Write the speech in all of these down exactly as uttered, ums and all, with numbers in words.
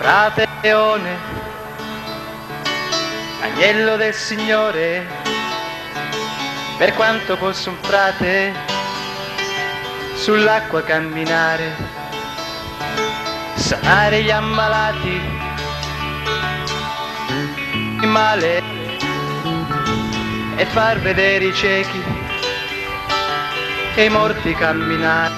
Frate Leone, agnello del Signore, per quanto possa un frate sull'acqua camminare, sanare gli ammalati, il male e far vedere i ciechi e i morti camminare.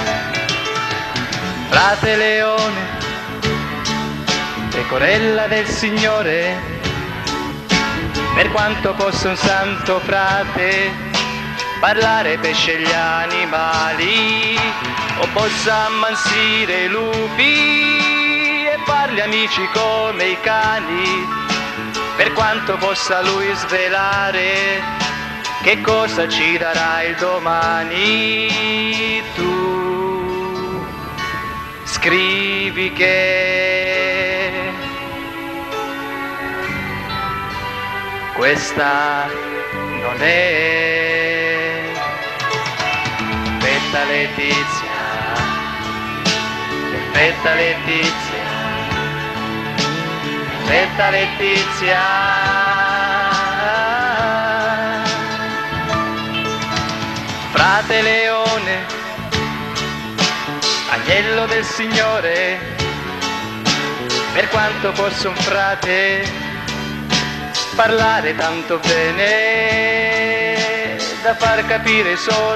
Frate Leone, pecorella del Signore, per quanto possa un santo frate parlare pesce gli animali, o possa ammansire i lupi e farli amici come i cani, per quanto possa lui svelare che cosa ci darà il domani. Tu scrivi che questa non è perfetta Letizia, perfetta Letizia, perfetta Letizia. Frate Leone, agnello del Signore, per quanto possa un frate parlare tanto bene da far capire i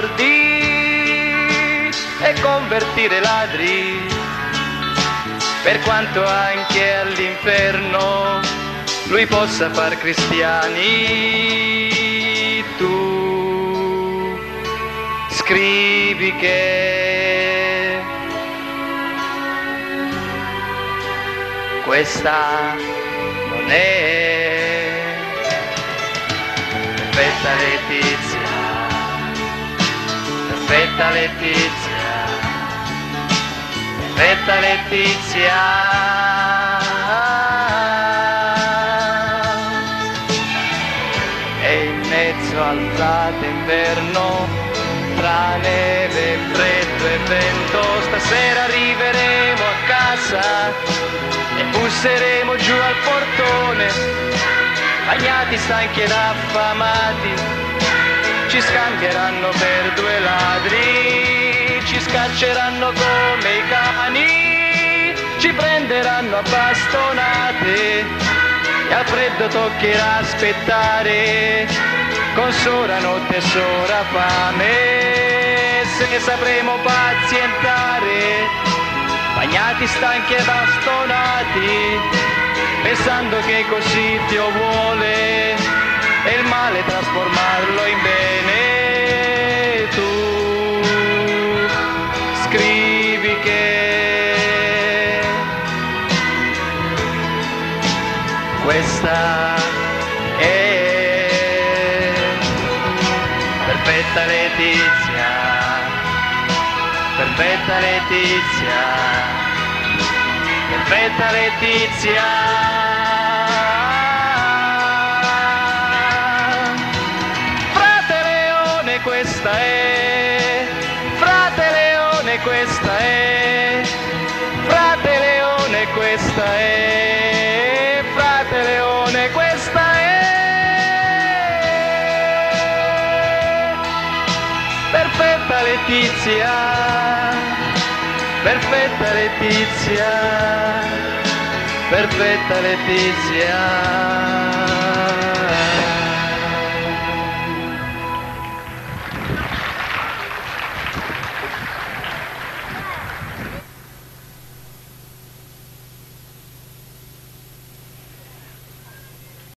sordi e convertire ladri, per quanto anche all'inferno lui possa far cristiani. Tu scrivi che questa non è perfetta Letizia, perfetta Letizia, perfetta Letizia. E in mezzo al frate inverno, tra neve, freddo e vento, stasera arriveremo a casa e busseremo giù al portone. Bagnati, stanchi ed affamati, ci scambieranno per due ladri, ci scacceranno come i cani, ci prenderanno a bastonate e al freddo toccherà aspettare con sola notte e sola fame. Se ne sapremo pazientare, bagnati, stanchi e bastonati, pensando che così Dio vuole e il male trasformarlo in bene. Tu scrivi che questa è perfetta Letizia, perfetta Letizia, perfetta Letizia. Frate Leone, questa è, frate Leone, questa è, frate Leone, questa è, frate Leone, questa è perfetta Letizia, perfetta Letizia, perfetta Letizia.